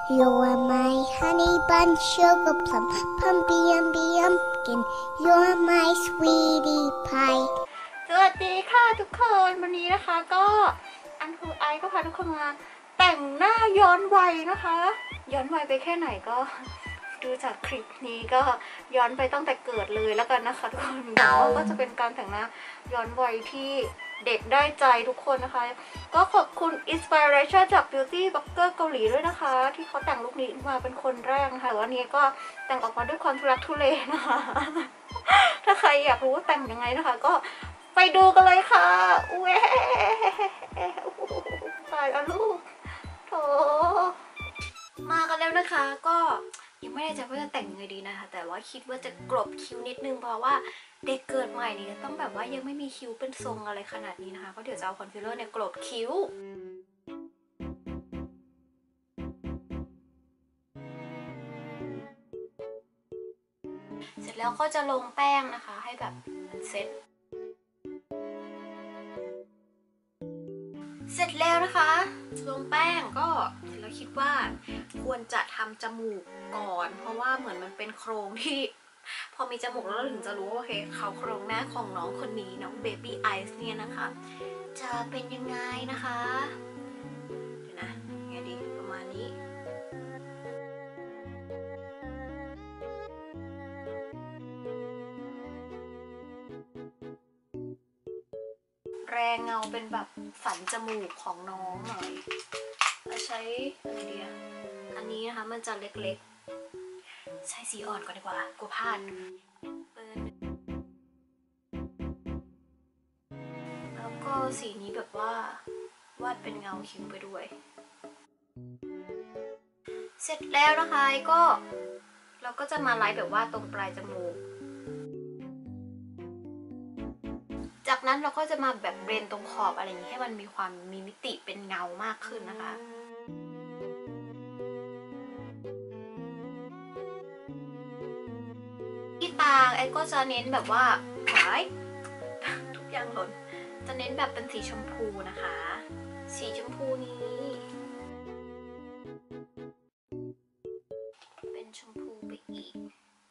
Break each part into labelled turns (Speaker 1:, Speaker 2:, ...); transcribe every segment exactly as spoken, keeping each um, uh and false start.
Speaker 1: You are my honey bun, sugar plum, pumpy umby umpkin. You are my sweetie pie.
Speaker 2: สวัสดีค่ะทุกคนวันนี้นะคะก็อันคือไอก็พาทุกคนมาแต่งหน้าย้อนวัยนะคะย้อนวัยไปแค่ไหนก็ดูจากคลิปนี้ก็ย้อนไปตั้งแต่เกิดเลยแล้วกันนะคะทุกคนแต่ว่าก็จะเป็นการแต่งหน้าย้อนวัยที่เด็กได้ใจทุกคนนะคะก็ขอบคุณอินสปิเรชันจาก Beauty Blogger เกาหลีด้วยนะคะที่เขาแต่งลุคนี้มาเป็นคนแรกนะคะวันนี้ก็แต่งออกมาด้วยความทุลักทุเลนะคะถ้าใครอยากรู้ว่าแต่งยังไงนะคะก็ไปดูกันเลยค่ะอุ้ยตายแล้วลูกโถมากันแล้วนะคะก็ยังไม่แน่ใจว่าจะแต่งยังไงดีนะคะแต่ว่าคิดว่าจะกลบคิ้วนิดนึงเพราะว่าเด็กเกิดใหม่นี่ต้องแบบว่ายังไม่มีคิ้วเป็นทรงอะไรขนาดนี้นะคะก็เดี๋ยวจะเอาคอนซีลเลอร์เนี่ยกลบคิ้วเสร็จแล้วก็จะลงแป้งนะคะให้แบบมันเซ็ตเสร็จแล้วนะคะลงแป้งก็เสร็จแล้วคิดว่าควรจะทำจมูกก่อนเพราะว่าเหมือนมันเป็นโครงที่พอมีจมูกแล้วเราถึงจะรู้ว่าโอเคเขาโครงหน้าของน้องคนนี้น้องเบบี้ไอซ์เนี่ยนะคะจะเป็นยังไงนะคะเดี๋ยวนะไงดีประมาณนี้แรงเงาเป็นแบบสันจมูกของน้องหน่อยแล้วใช้อะไรดีอ่ะอันนี้นะคะมันจะเล็กๆใช้สีอ่อนก่อนดีกว่ากลัวพลาดแล้วก็สีนี้แบบว่าวาดเป็นเงาคิ้วไปด้วยเสร็จแล้วนะคะก็เราก็จะมาไล่แบบว่าตรงปลายจมูกจากนั้นเราก็จะมาแบบเบรนตรงขอบอะไรอย่างนี้ให้มันมีความมีมิติเป็นเงามากขึ้นนะคะที่ตาไอ้ก็จะเน้นแบบว่าหายทุกอย่างหล่นจะเน้นแบบเป็นสีชมพูนะคะสีชมพูนี้เป็นชมพูไปอีก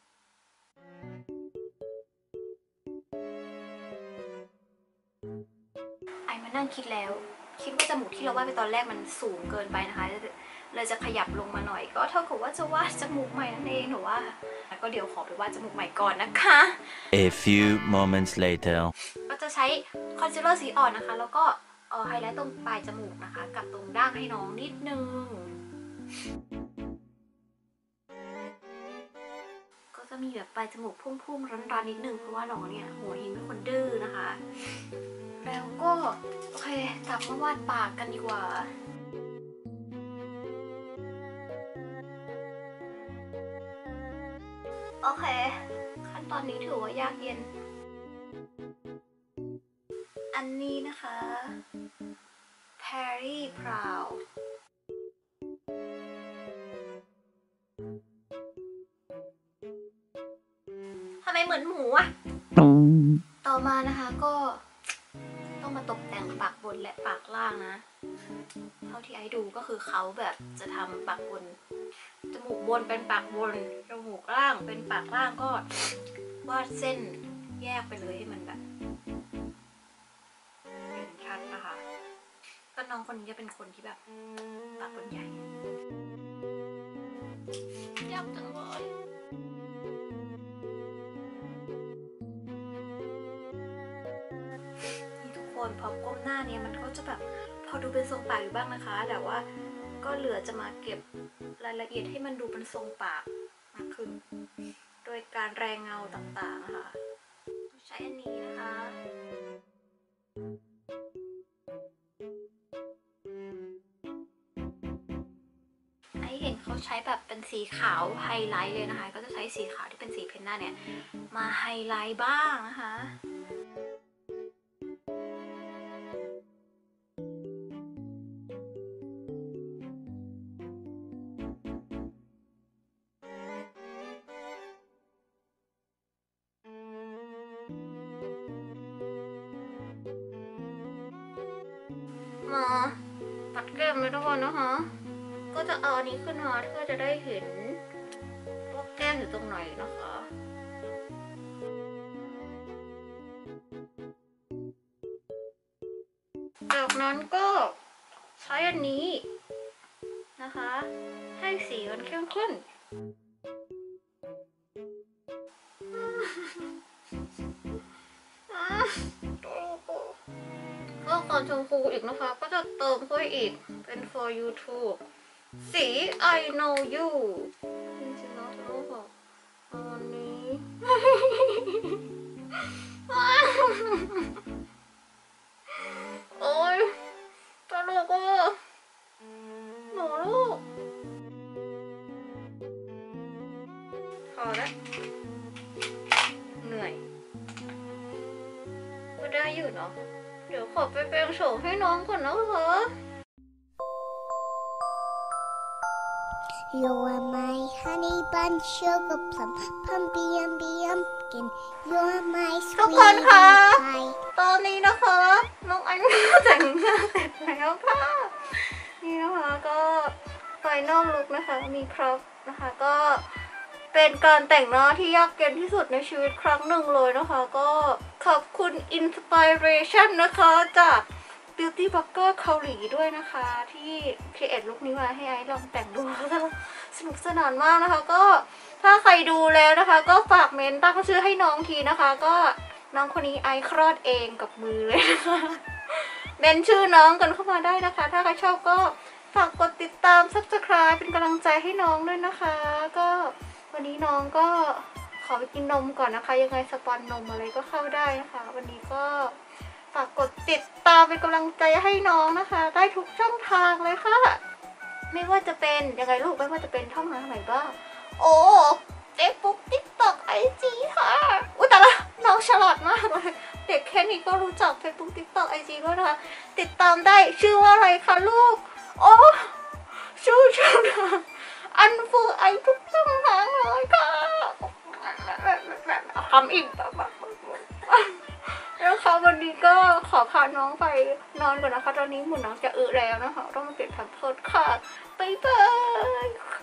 Speaker 2: ไอ้มานั่งคิดแล้วคิดว่าจมูกที่เราวาดไปตอนแรกมันสูงเกินไปนะคะเลยจะขยับลงมาหน่อยก็เท่ากับว่าจะวาดจมูกใหม่นั่นเองหนูว่าก็เดี๋ยวขอไปวาดจมูกใหม่ก่อนนะคะ
Speaker 3: A few moments later
Speaker 2: ก็จะใช้คอนซีลเลอร์สีอ่อนนะคะแล้วก็เอ่อไฮไลท์ตรงปลายจมูกนะคะกับตรงด่างให้น้องนิดนึงก็จะมีแบบปลายจมูกพุ่งๆรันๆนิดนึงเพราะว่าน้องเนี่ยหัวหินเป็นคนดื้อนะคะแล้วก็โอเคกลับมาวาดปากกันดีกว่าโอเคขั้นตอนนี้ถือว่ายากเย็นอันนี้นะคะ Perry Brow ทำไมเหมือนหมูอ่ะต่อมานะคะก็ต้องมาตกแต่งปากบนและปากล่างนะเท่าที่ไอ้ดูก็คือเขาแบบจะทำปากบนจมูกบนเป็นปากบนจมูกล่างเป็นปากล่างก็วาดเส้นแยกไปเลยให้มันแบบเห็นชัดนะคะก็น้องคนนี้จะเป็นคนที่แบบปากบนใหญ่ยากจังเลยนี่ทุกคนพอก้มหน้าเนี่ยมันก็จะแบบพอดูเป็นทรงปากอยู่บ้างนะคะแต่ว่าก็เหลือจะมาเก็บรายละเอียดให้มันดูเป็นทรงปากมากขึ้นโดยการแรงเงาต่างๆนะคะใช้อันนี้นะคะไอเห็นเขาใช้แบบเป็นสีขาวไฮไลท์เลยนะคะก็จะใช้สีขาวที่เป็นสีเพนน่าเนี่ยมาไฮไลท์บ้างนะคะมาปัดแก้มเลยทุกคนนะคะก็จะเอาอันนี้ขึ้นมาเพื่อจะได้เห็นว่าแก้มอยู่ตรงไหนนะคะจากนั้นก็ใช้อันนี้นะคะให้สีมันเข้มข้นก็ก่อนชมพูอีกนะคะก็จะเติมเข้าไปอีกเป็น for YouTube สี I know you จริงๆแล้วจะรู้บอกอันนี้โอ๊ยตลกอ่ะหนูลูกพอแล้วเหนื่อยก็ได้อยู่เนาะเดี๋ยวขอไปแปรงโฉมให้น้องก่อนนะคะ
Speaker 1: You're my honey bun sugar plum pumpy umby umpkin You're my
Speaker 2: ทุกคน
Speaker 1: sweetie
Speaker 2: คะ
Speaker 1: pie
Speaker 2: ตอนนี้นะคะน้องไอซ์แต่งหน้าเสร็จแล้วค่ะนี่นะคะก็ไฟนอลลุคนะคะมีครบนะคะก็เป็นการแต่งหน้าที่ยากเย็นที่สุดในชีวิตครั้งหนึ่งเลยนะคะก็ขอบคุณอินสปิเรชันนะคะจาก Beauty Blogger เกาหลีด้วยนะคะที่ครีเอทลุคนี้มาให้ไอซ์ลองแต่งดูสนุกสนานมากนะคะก็ถ้าใครดูแล้วนะคะก็ฝากเมนต์ตั้งชื่อให้น้องทีนะคะก็น้องคนนี้ไอซ์คลอดเองกับมือเลยนะคะเมนชื่อน้องกันเข้ามาได้นะคะถ้าใครชอบก็ฝากกดติดตาม ซับสไครบ์ เป็นกำลังใจให้น้องด้วยนะคะก็วันนี้น้องก็ขอไปกินนมก่อนนะคะยังไงสปอนนมอะไรก็เข้าได้นะคะวันนี้ก็ฝากกดติดตามเป็นกำลังใจให้น้องนะคะได้ทุกช่องทางเลยค่ะไม่ว่าจะเป็นยังไงลูกไม่ว่าจะเป็นช่องทางไหนบ้างโอ้เฟซบุ๊ก ติ๊กต็อก ไอจีค่ะอุ้ยแต่ละน้องฉลาดมากเลยเด็กแค่นี้ก็รู้จักเฟซบุ๊ก ติ๊กต็อก ไอจีด้วยนะคะติดตามได้ชื่อว่าอะไรคะลูกโอ้ชื่อช่องทางอันฟูไอทุกช่องทางเลยค่ะทำอีกแบบแล้วค่ะวันนี้ก็ขอพาน้องไปนอนก่อนนะคะตอนนี้เหมือนน้องจะอึแล้วนะคะต้องมาเปลี่ยนแพมเพิร์สค่ะบ๊ายบาย